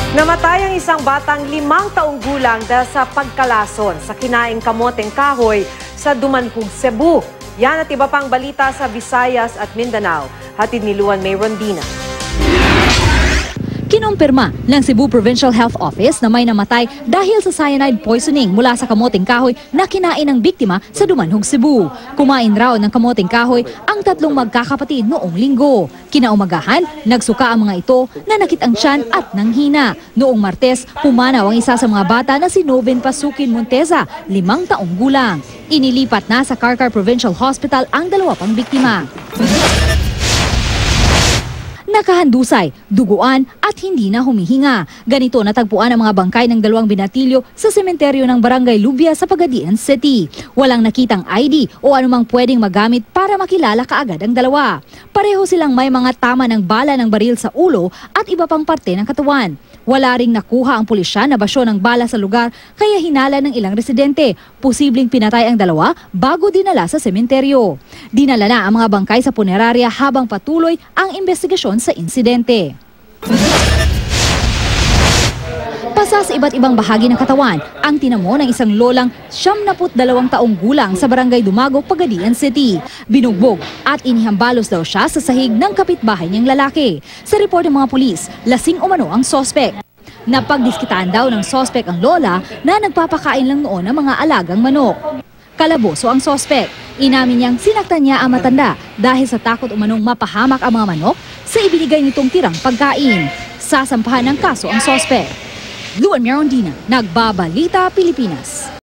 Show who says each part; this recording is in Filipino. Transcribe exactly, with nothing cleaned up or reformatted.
Speaker 1: Namatay ang isang batang limang taong gulang dahil sa pagkalason sa kinaing kamoteng kahoy sa Dumanhog, Cebu. Yan at iba pang balita sa Visayas at Mindanao. Hatid ni Luan May Rondina.
Speaker 2: Kinumpirma ng Cebu Provincial Health Office na may namatay dahil sa cyanide poisoning mula sa kamoteng kahoy na kinain ng biktima sa Dumanhog, Cebu. Kumain raw ng kamoteng kahoy ang tatlong magkakapatid noong linggo. Kinaumagahan, nagsuka ang mga ito na nakit ang tiyan at nanghina. Noong Martes, pumanaw ang isa sa mga bata na si Noven Pasukin Monteza, limang taong gulang. Inilipat na sa Carcar Provincial Hospital ang dalawa pang biktima. Nakahandusay, duguan at hindi na humihinga. Ganito natagpuan ang mga bangkay ng dalawang binatilyo sa sementeryo ng Barangay Lubia sa Pagadian City. Walang nakitang I D o anumang pwedeng magamit para makilala kaagad ang dalawa. Pareho silang may mga tama ng bala ng baril sa ulo at iba pang parte ng katawan. Wala ring nakuha ang pulisya na basyo ng bala sa lugar kaya hinala ng ilang residente. Posibleng pinatay ang dalawa bago dinala sa sementeryo. Dinala na ang mga bangkay sa punerarya habang patuloy ang investigasyon sa insidente. Pasa sa iba't ibang bahagi ng katawan ang tinamo ng isang lolang siyam na put dalawang taong gulang sa Barangay Dumagog, Pagadian City. Binugbog at inihambalos daw siya sa sahig ng kapitbahay niyang lalaki. Sa report ng mga pulis, lasing umano ang sospek. Napagdiskitaan daw ng sospek ang lola na nagpapakain lang noon ng mga alagang manok. Kalaboso ang sospek. Inamin niyang sinaktan niya ang matanda dahil sa takot umanong mapahamak ang mga manok sa ibinigay nitong tirang pagkain. Sasampahan ng kaso ang sospek. Luan May Rondina, Nagbabalita, Pilipinas.